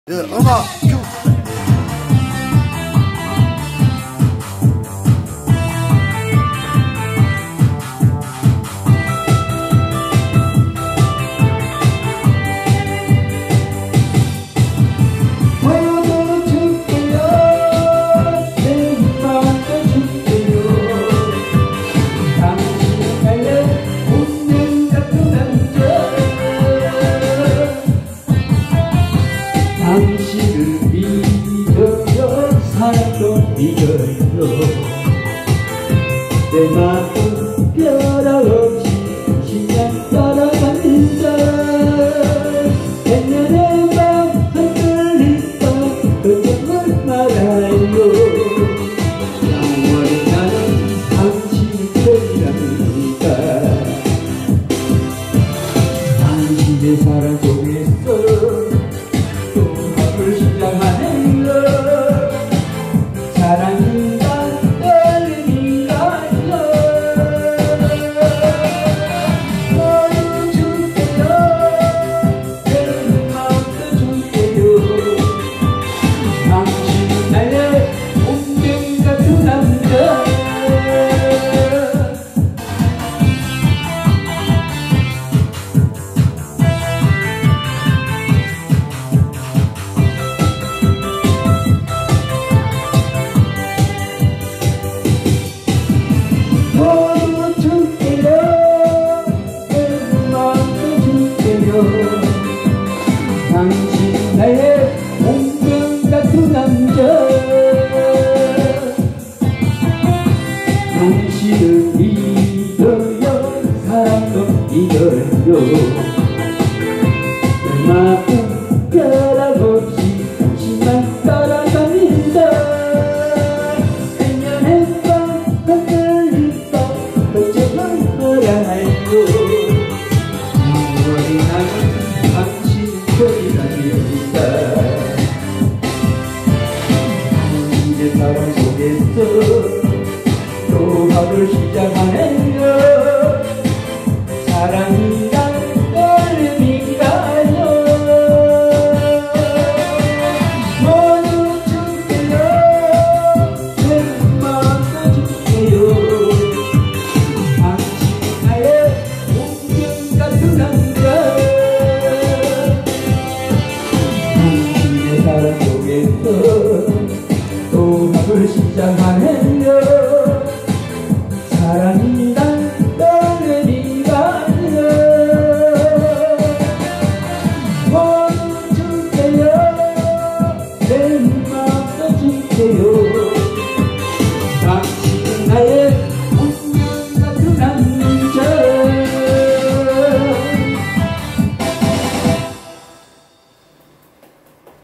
음악 큐. 당신을 믿어요 사랑도 믿어요 내 마음 변함없이 그냥 따라간다 백년의 맘 흔들릴까 걱정을 말아요 영원히 나는 당신 편이랍니다 당신의 사랑 속에서 시작하네요 사랑인가 떨림인가요 너를 줄게요 내 마음도 줄게요 당신은 나의 운명 같은 남자 모두 줄게요 내 마음도 줄게요 당신 나의 운명 같은 남자 당신을 믿어요 사랑도 믿어요 내 마음 변함없이 당신만 따라갑니다 영원히 나는 당신 편이랍니다 당신의 사랑 속에서 또 하루 시작하네요 사랑이란 떨림인가요 모두 줄게요 내 마음도 줄게요 사랑 속에서 또 하루 시작하네